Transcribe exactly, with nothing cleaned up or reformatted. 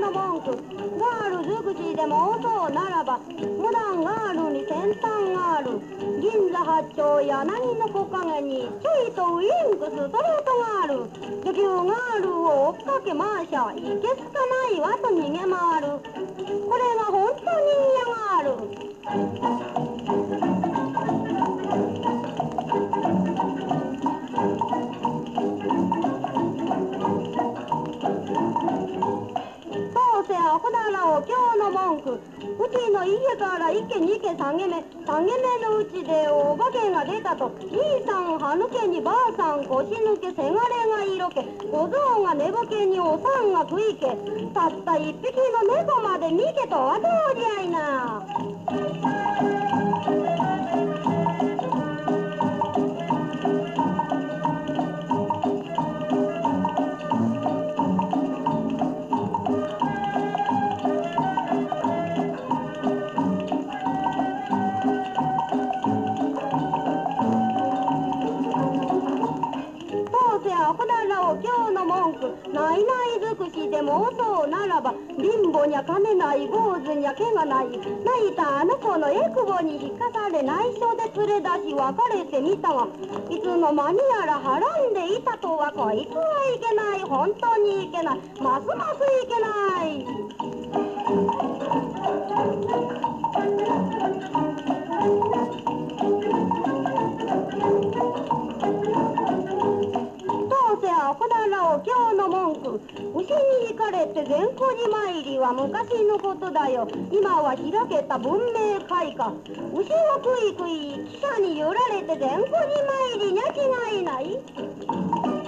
の文句。ガール尽くしでもそうならば、モダンガールに先端がある。銀座八丁柳の木陰にちょいとウインクストレートがある。女給ガールを追っかけ回しゃいけすかないわと逃げ回る。これが本当に嫌がある。そうせアホだらお今日の文句。うちの家から池にけさげ目、さげ目のうちでお化けが出たと、兄さん歯抜けにばあさん腰抜け、せがれが色気、小僧が寝ぼけにおさんが食いけ、たった一匹の猫まで見けとはどうじゃいな。アホだらお今日の文句。ないない尽くしでもそうならば、貧乏にゃ金ない坊主にゃ毛がない。泣いたあの子のエクボに引かされ内緒で連れ出し別れてみたが、いつの間にやらはらんでいたとはこいつはいけない。本当にいけない。ますますいけない。アホだらお今日の文句。牛に引かれて善光寺参りは昔のことだよ。今は開けた文明開化。牛を食い食い汽車に揺られて善光寺参りにゃ違いない。